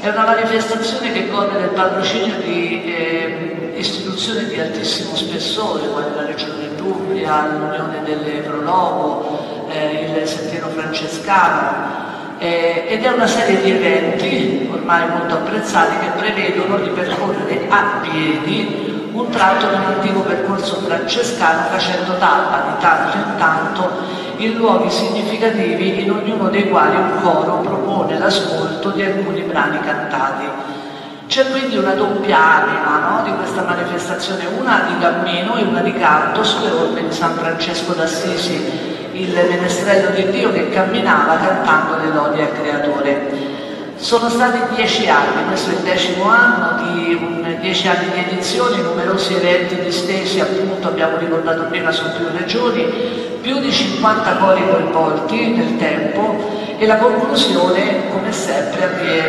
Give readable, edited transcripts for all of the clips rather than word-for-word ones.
È una manifestazione che gode del patrocinio di istituzioni di altissimo spessore, quali la Regione Umbria, l'Unione delle Prologo, il Sentiero Francescano, ed è una serie di eventi ormai molto apprezzati che prevedono di percorrere a piedi un tratto dell'antico percorso francescano, facendo tappa di tanto in tanto in luoghi significativi, in ognuno dei quali un coro propone l'ascolto di alcuni brani cantati. C'è quindi una doppia anima, no, di questa manifestazione, una di cammino e una di canto sulle orme di San Francesco d'Assisi, il menestrello di Dio che camminava cantando le lodi al Creatore. Sono stati 10 anni, questo è il 10° anno di 10 anni di edizioni, numerosi eventi distesi, appunto abbiamo ricordato prima, su più regioni, più di 50 cori coinvolti nel tempo, e la conclusione, come sempre,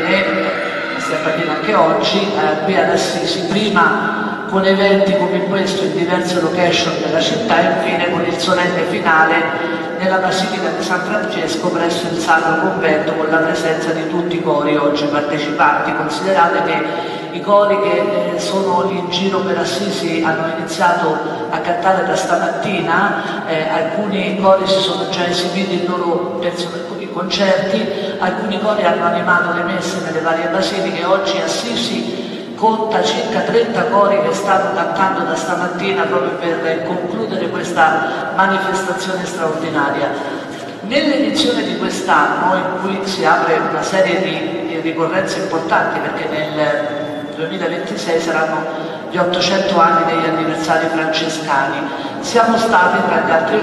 avviene anche oggi qui ad Assisi, prima con eventi come questo in diverse location della città e infine con il solenne finale nella Basilica di San Francesco presso il Sacro Convento, con la presenza di tutti i cori oggi partecipanti. Considerate che i cori che sono lì in giro per Assisi hanno iniziato a cantare da stamattina, alcuni cori si sono già esibiti in loro concerti, alcuni cori hanno animato le messe nelle varie basiliche. Oggi Assisi conta circa 30 cori che stanno cantando da stamattina proprio per concludere questa manifestazione straordinaria. Nell'edizione di quest'anno, in cui si apre una serie di ricorrenze importanti, perché nel 2026 saranno gli 800 anni degli anniversari francescani, siamo stati tra gli altri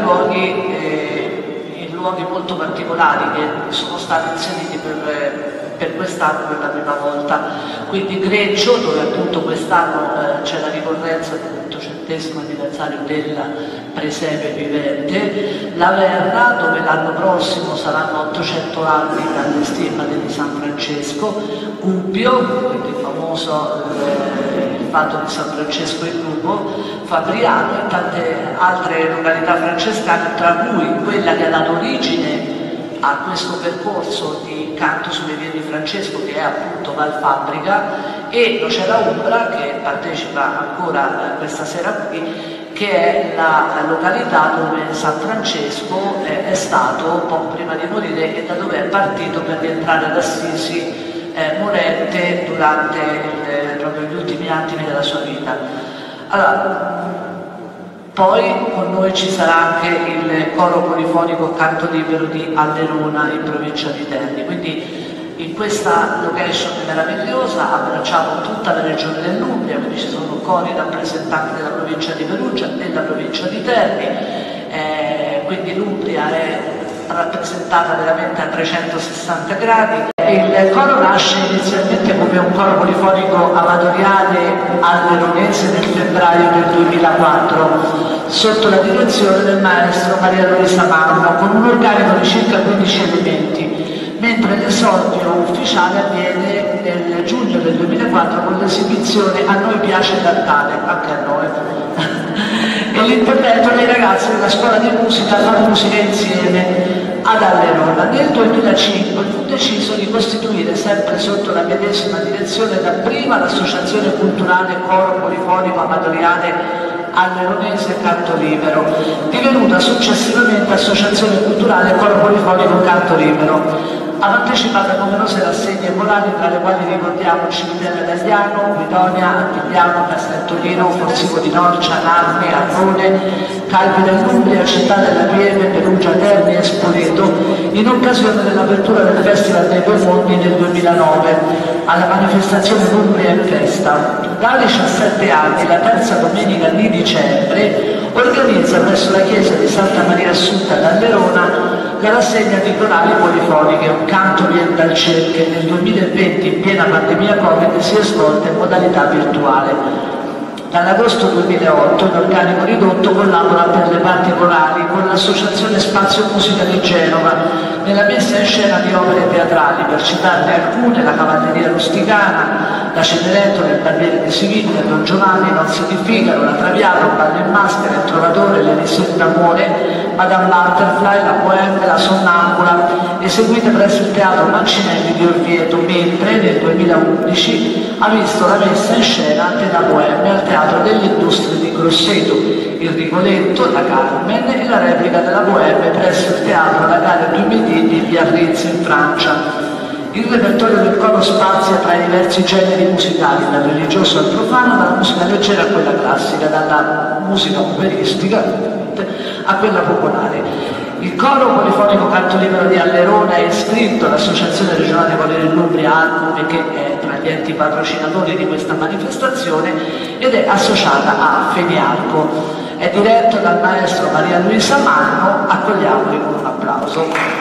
luoghi luoghi molto particolari che sono stati inseriti per quest'anno per la prima volta, quindi Greccio, dove appunto quest'anno c'è la ricorrenza dell'800° anniversario della presepe vivente, la Verna, dove l'anno prossimo saranno 800 anni dalle stimmate di San Francesco, Gubbio, quindi il famoso il fatto di San Francesco in Lugo, Fabriano e tante altre località francescane, tra cui quella che ha dato origine a questo percorso di canto sulle vie di Francesco, che è appunto Valfabbrica, e Nocera Umbra, che partecipa ancora questa sera qui, che è la località dove San Francesco è stato poco prima di morire e da dove è partito per rientrare ad Assisi morente durante proprio gli ultimi attimi della sua vita. Allora, poi con noi ci sarà anche il coro polifonico Canto Libero di Alderona in provincia di Terni, quindi in questa location meravigliosa abbracciamo tutta la regione dell'Umbria, quindi ci sono cori rappresentanti della provincia di Perugia e della provincia di Terni, quindi l'Umbria è rappresentata veramente a 360 gradi. Il coro nasce inizialmente come un coro polifonico amatoriale alveronese nel febbraio del 2004 sotto la direzione del maestro Maria Luisa Magno, con un organico di circa 15 elementi, mentre l'esordio ufficiale avviene nel giugno del 2004 con l'esibizione A noi piace cantare, anche a noi, e l'intervento dei ragazzi della scuola di musica Fa Musica Insieme ad Alderona. Nel 2005 fu deciso di costituire, sempre sotto la medesima direzione, dapprima l'associazione culturale Coro Polifonico Amatoriale Alveronese Canto Libero, divenuta successivamente associazione culturale Coro Polifonico Canto Libero. Ha partecipato a numerose rassegne polari, tra le quali ricordiamo Cimitero Italiano, Guidonia, Antigliano, Castellolino, Forsico di Norcia, Narni, Arrone, Calvi dell'Umbria, Città della Pieve, Perugia, Terni e Spoleto, in occasione dell'apertura del Festival dei Due Mondi nel 2009, alla manifestazione Umbria in Festa. Da 17 anni, la terza domenica di dicembre, organizza presso la chiesa di Santa Maria Assunta ad Alderona la rassegna di corali polifoniche Un canto viene dal cielo, che nel 2020, in piena pandemia Covid, si è svolta in modalità virtuale. Dall'agosto 2008 l'organico ridotto collabora per le parti corali con l'Associazione Spazio Musica di Genova nella messa in scena di opere teatrali, per citarne alcune: La Cavalleria Rusticana, La Cenerentola, Il Barbiere di Siviglia, Don Giovanni, Nozze di Figaro, La Traviata, Ballo in Maschera, Il Trovatore, L'Elisetta muore, Madame Butterfly, La Bohème, La Sonnambula, eseguite presso il Teatro Mancinelli di Orvieto, mentre nel 2011 ha visto la messa in scena della Bohème al Teatro delle Industrie di Grosseto, il Rigoletto, la Carmen e la replica della Bohème presso il Teatro La Gare du Midi di Biarritz in Francia. Il repertorio del coro spazia tra i diversi generi musicali, dal religioso al profano, dalla musica leggera a quella classica, dalla musica operistica a quella popolare. Il coro polifonico Canto Libero di Allerona è iscritto all'Associazione Regionale Voleri Umbria Arcum, che è tra gli enti patrocinatori di questa manifestazione, ed è associata a Feniarco. È diretto dal maestro Maria Luisa Manno. Accogliamoli con un applauso.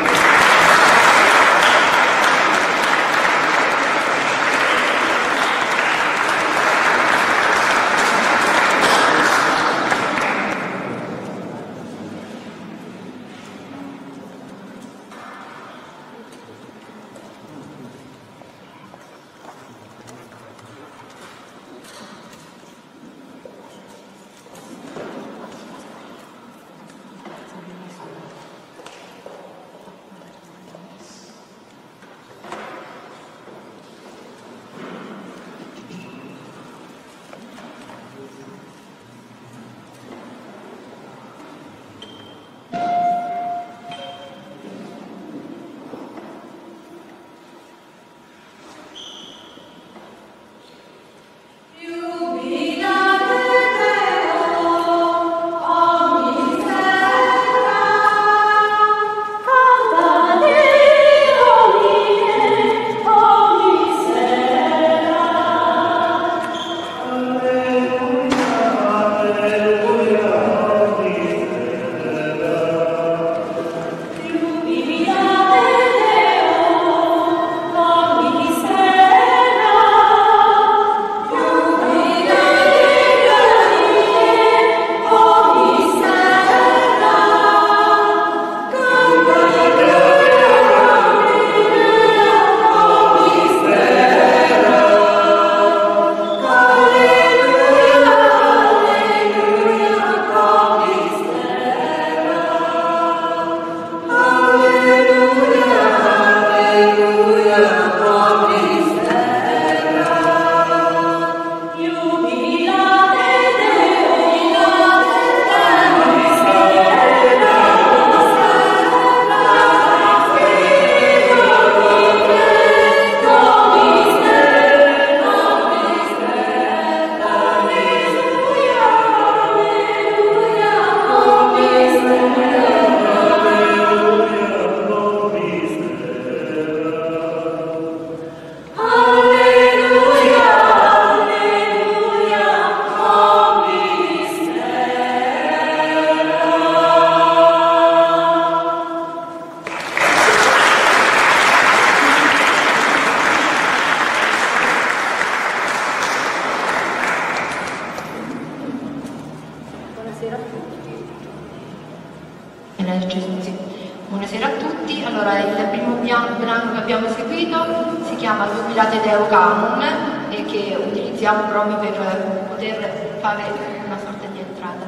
Buonasera a tutti. Allora, il primo brano che abbiamo eseguito si chiama Jubilate Deo Canum e che utilizziamo proprio per poter fare una sorta di entrata.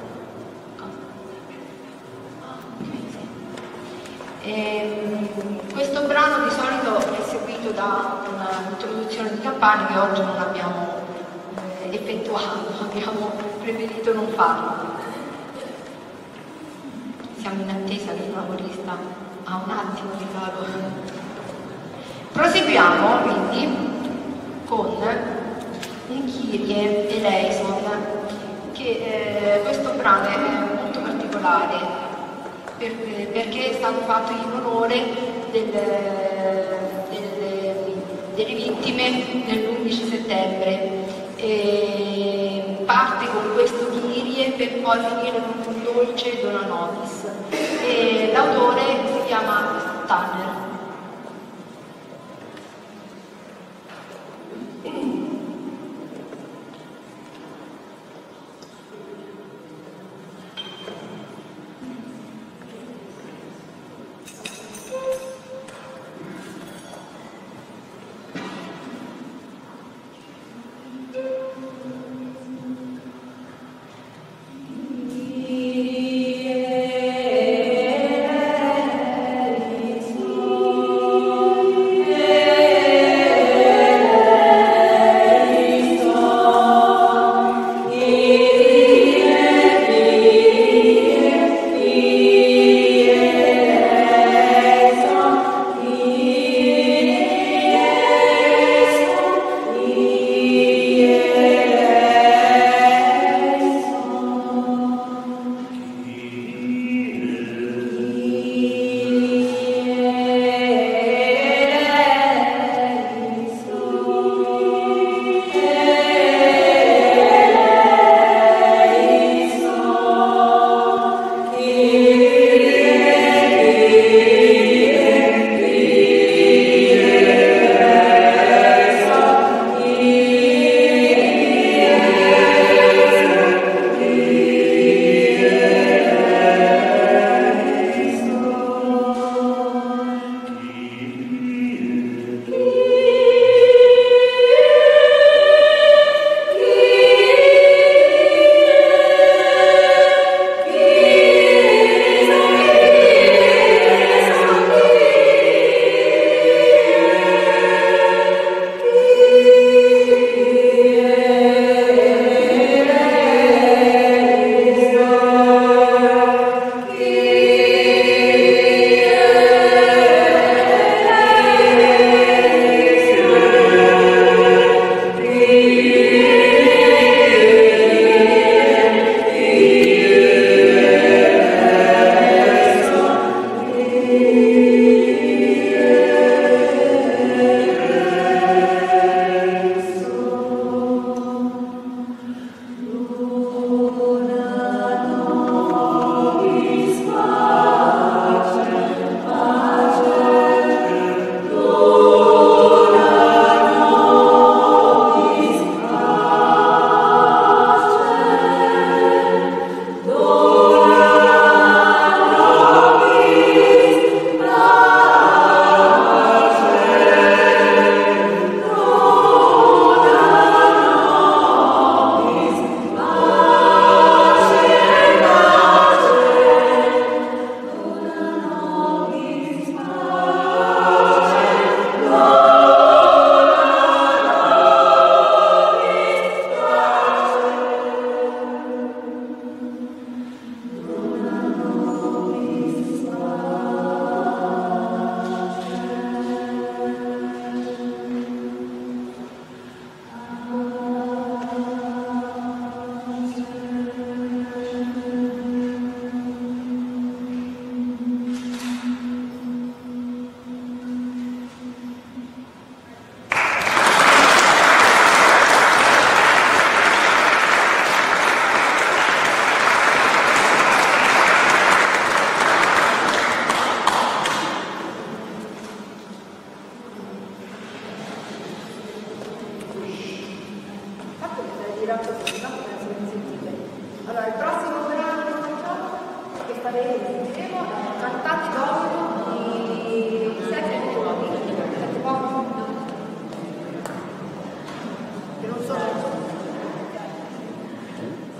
Questo brano di solito è seguito da un'introduzione di campagna che oggi non abbiamo effettuato, abbiamo preferito non farlo. Siamo in attesa che il lavorista ha un attimo di calore. Proseguiamo quindi con un Kyrie eleison, che questo brano è molto particolare perché è stato fatto in onore delle vittime dell'11 settembre. Parte con questo Kyrie per poi finire con un dolce Dona Nobis. L'autore si chiama Tanner.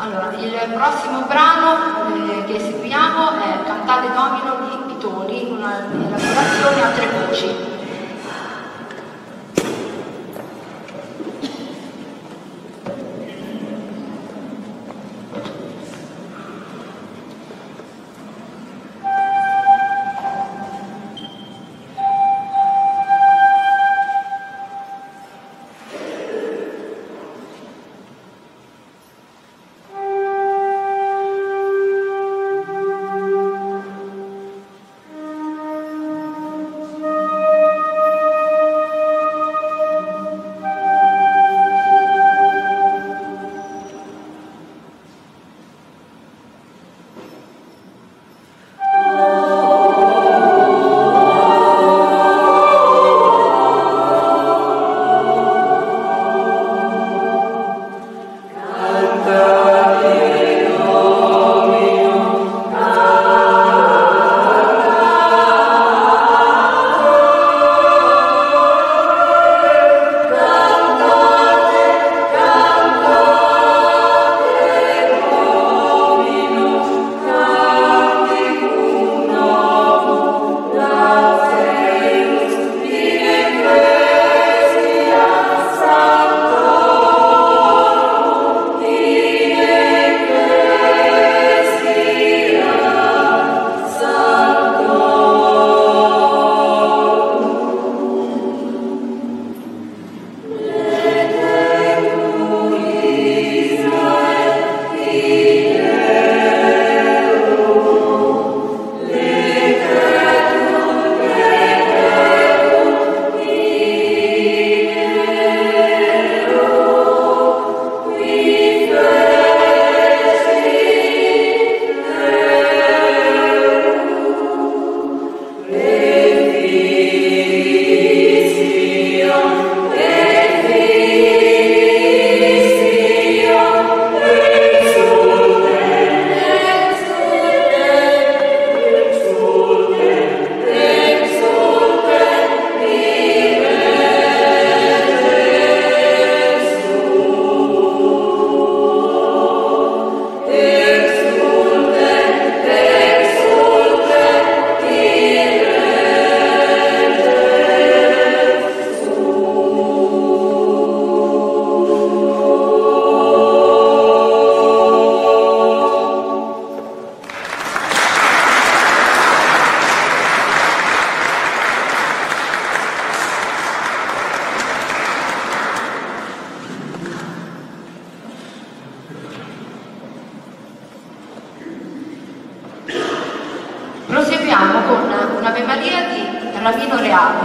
Allora, il prossimo brano che eseguiamo è Cantate Domino di Pitoni, una elaborazione a 3 voci. Proseguiamo con un'Ave Maria di Ramino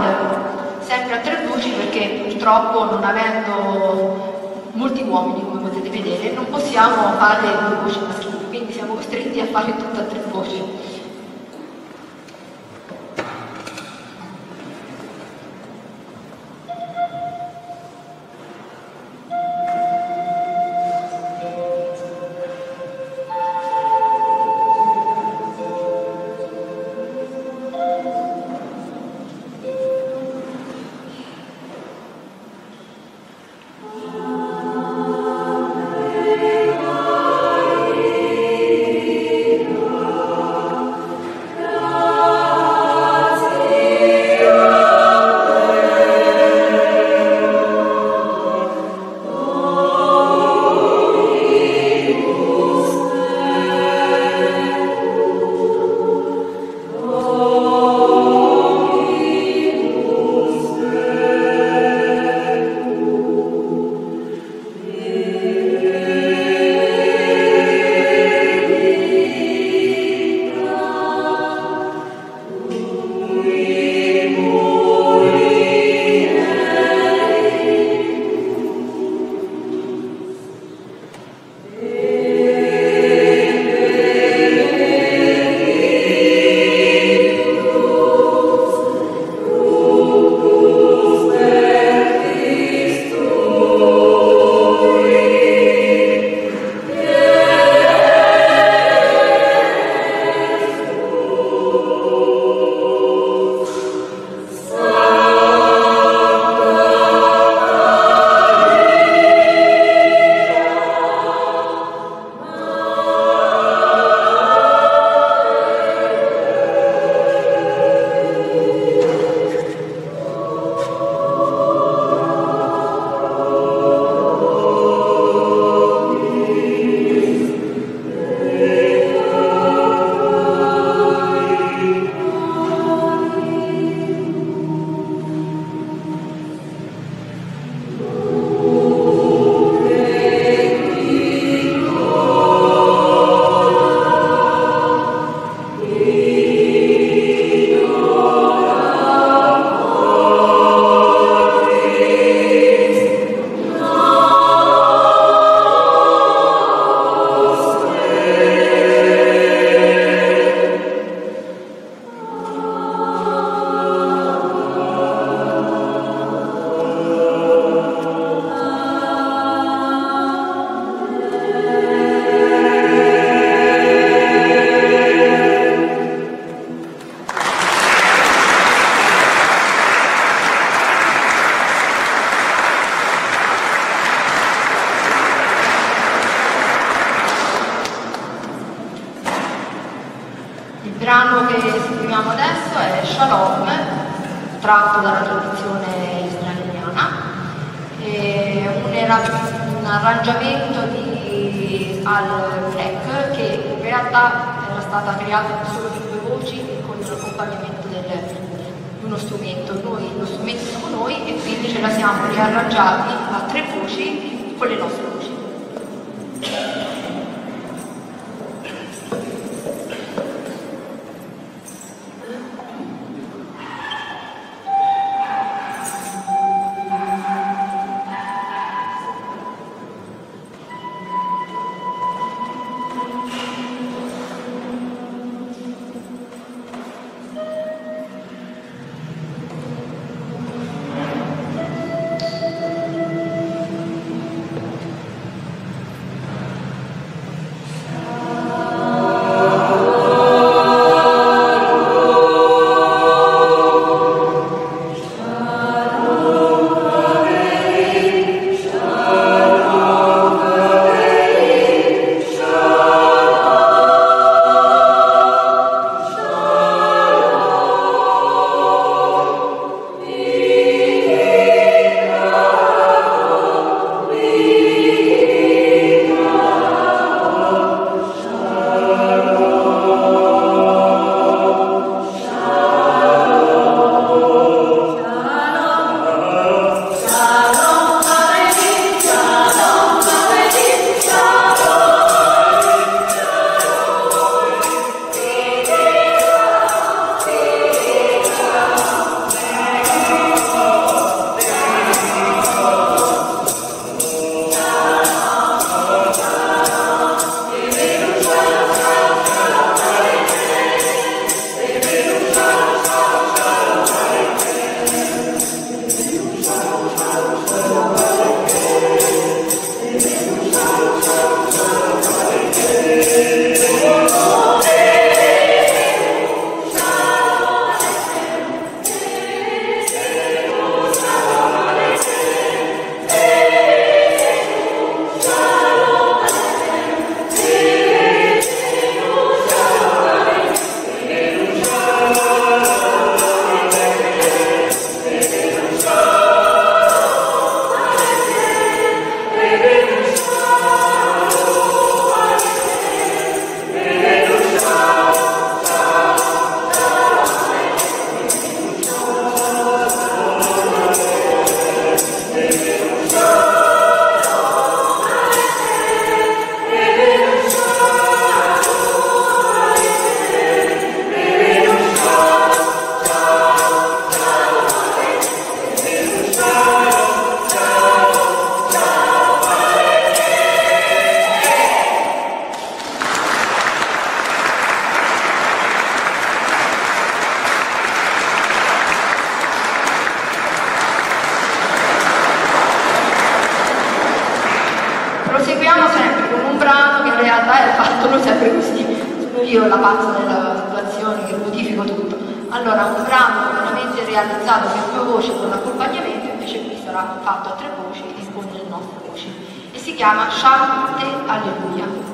Real, sempre a 3 voci perché purtroppo non avendo molti uomini come potete vedere non possiamo fare 2 voci maschili, quindi siamo costretti a fare tutto a 3 voci. pezzo è Shalom, tratto dalla tradizione israeliana, un arrangiamento di Al Black che in realtà era stata creata solo di 2 voci e con l'accompagnamento di uno strumento. Noi, lo strumento siamo noi e quindi ce la siamo riarrangiati a 3 voci con le nostre voci. Proseguiamo sempre con un brano che in realtà è fatto non sempre così, sono io la pazza della situazione che modifico tutto. Allora, un brano veramente realizzato per 2 voci con l'accompagnamento, invece qui sarà fatto a 3 voci e con le nostre voci, e si chiama Shabbat Alleluia.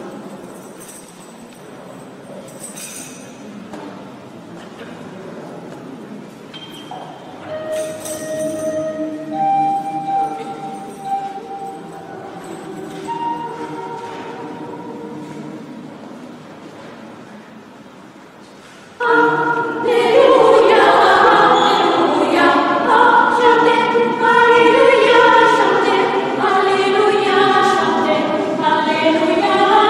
Alleluia,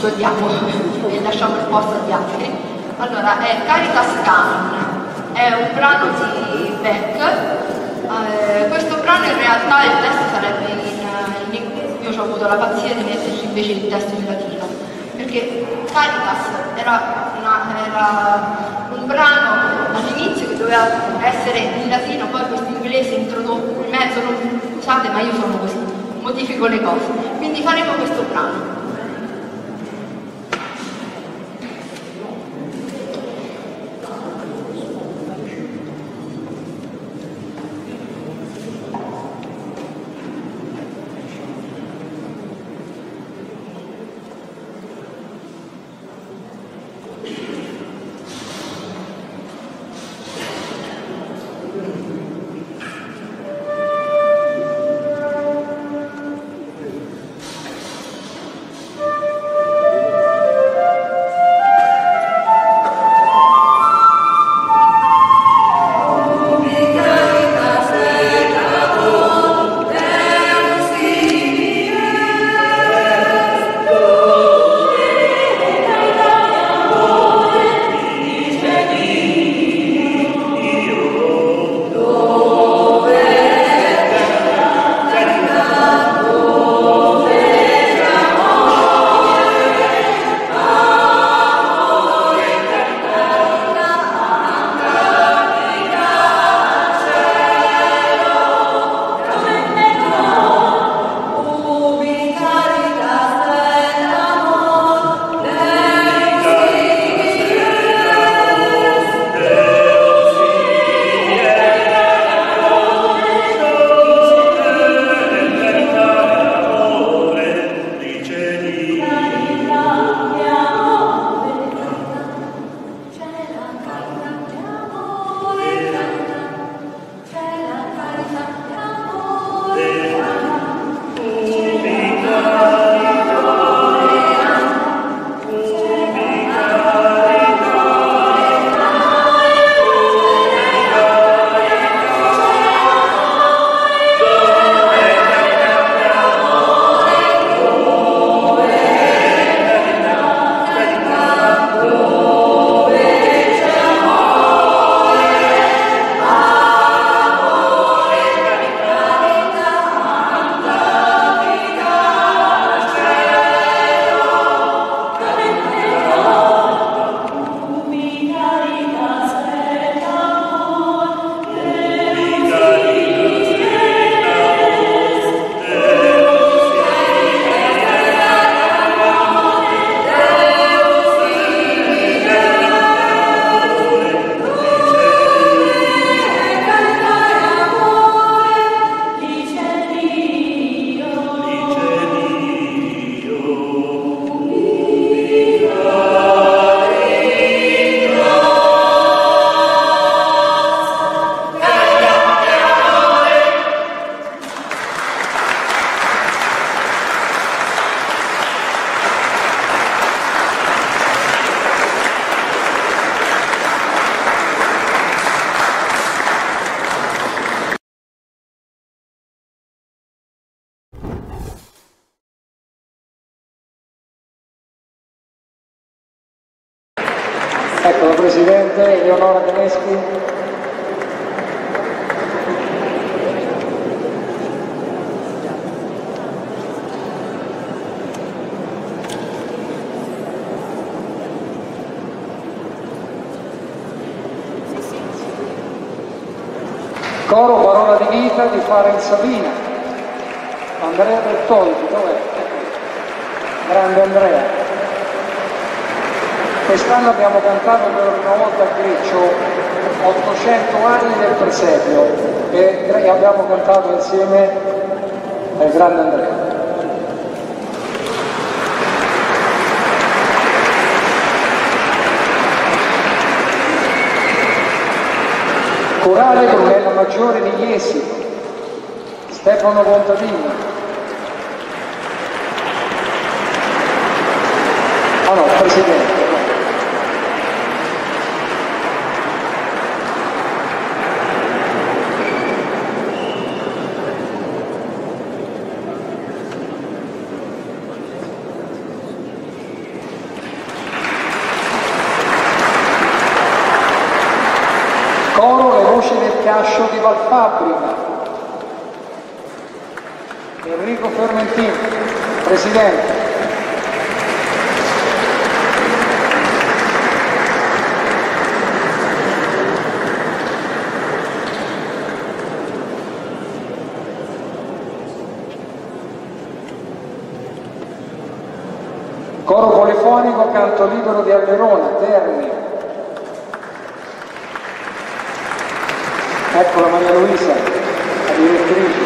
togliamo e lasciamo il posto agli altri. Allora, è Caritas Canon, è un brano di Beck. Questo brano in realtà il testo sarebbe in inglese, io ho avuto la pazzia di metterci invece il testo in latino, perché Caritas era un brano all'inizio che doveva essere in latino, poi questo inglese introdotto in mezzo, scusate ma io sono così, modifico le cose, quindi faremo questo brano. Ecco la Presidente Eleonora Tedeschi. Coro Parola di Vita di Fara Sabina. Andrea Bertoldi, dov'è? Grande Andrea. Quest'anno abbiamo cantato per una volta a Greccio 800 anni del presepio e abbiamo cantato insieme al grande Andrea. Corale Brunella Maggiore di Iesi, Stefano Contadini. Ah no, Presidente. Cascio di Valfabbrica. Enrico Fermentini, Presidente. Coro polifonico Canto Libero di Alberona, Terni. Eccola Maria Luisa, la direttrice.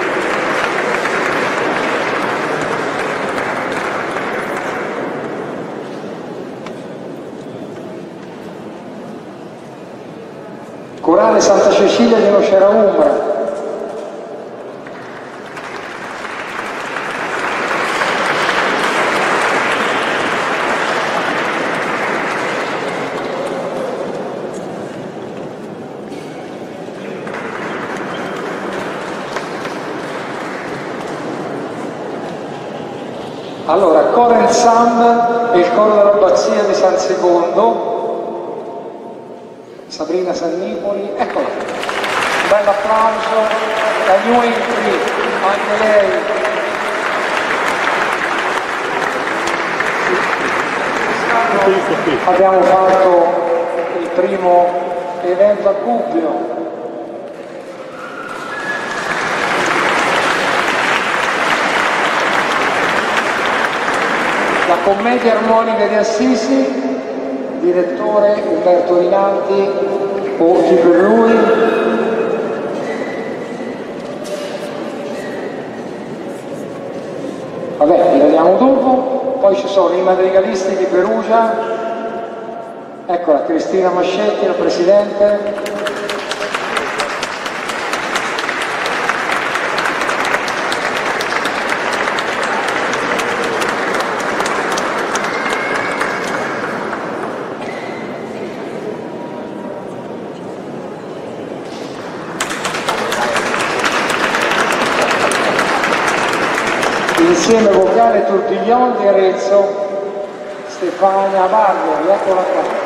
Corale Santa Cecilia di Nocera Umbra. Allora, Coro Ensemble e il coro dell'Abbazia di San Secondo, Sabrina Sannipoli, eccola, un bel applauso, la New Entry, anche lei. Abbiamo fatto il primo evento a Gubbio. La Commedia Armonica di Assisi, direttore Umberto Rinaldi, voti per lui. Vabbè, li vediamo dopo. Poi ci sono i madrigalisti di Perugia, eccola Cristina Mascetti, la Presidente. Insieme vocale Turbiglion di Arezzo, Stefania Barberi, eccola qua.